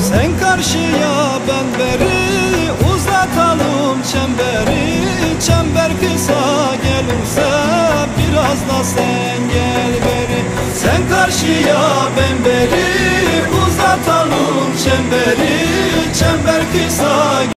Sen karşıya ben beri, uzatalım çemberi. Çember kısa gelirse biraz da sen gel beri. Sen karşıya ben beri, uzatalım çemberi. Çember kısa